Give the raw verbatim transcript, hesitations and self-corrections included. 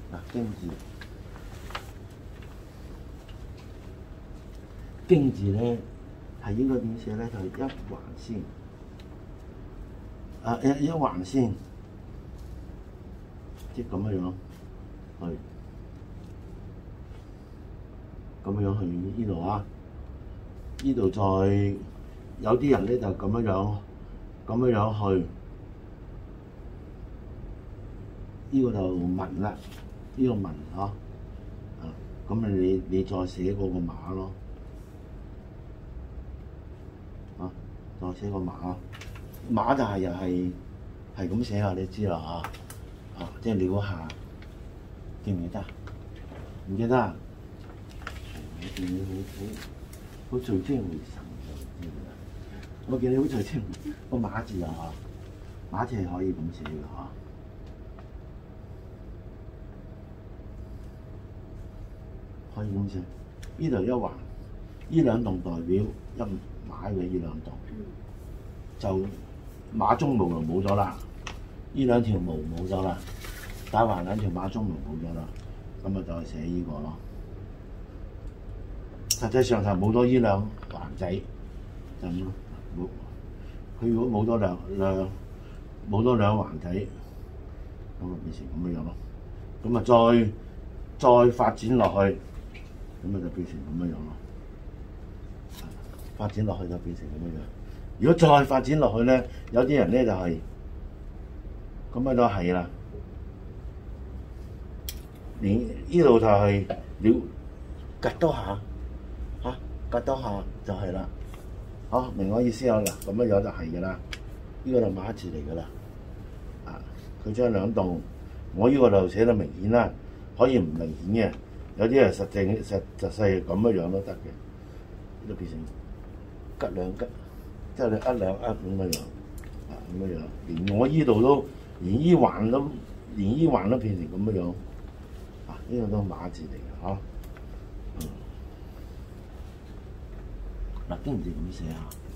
嗱，經字，經字咧係應該點寫咧？就係、一橫先，啊一一橫先，即係咁樣樣，係咁樣樣去呢度啊！呢度再有啲人咧就咁樣樣，咁樣樣去。呢個就文啦，呢、這個文嚇，啊咁你你再寫嗰個馬咯，啊再寫個馬，馬就係又係係咁寫啊，你知啦嚇，啊即係你嗰下記唔記得？唔記得啊？我見你好好好聚精會神嘅，我見你好聚精，個馬字啊嚇，馬字係可以咁寫嘅嚇。可以咁寫，呢度一橫，呢兩棟代表一馬嘅呢兩棟，就馬鬃毛就冇咗啦，呢兩條毛冇咗啦，打橫兩條馬鬃毛冇咗啦，咁啊就寫呢個咯。實際上就冇咗呢兩橫仔，就咁咯。冇，佢如果冇咗兩兩冇咗兩橫仔，咁啊變成咁樣樣咯。咁啊再再發展落去。咁啊就變成咁樣樣咯，發展落去就變成咁樣樣。如果再發展落去咧，有啲人咧就係咁啊都係啦。連呢度就係了趌多下，嚇趌多下就係啦。好，明我意思啊嗱，咁樣樣就係㗎啦。呢個就馬字嚟㗎啦。啊，佢將兩棟，我呢個就寫得明顯啦，可以唔明顯嘅。有啲係實正實實細咁樣樣都得嘅，呢度變成吉兩吉，即係你一兩一咁樣樣，啊咁樣樣，連我依度都連依橫都連依橫都變成咁樣樣，啊呢個都馬字嚟嘅嚇，嗯，嗱經字咁寫下。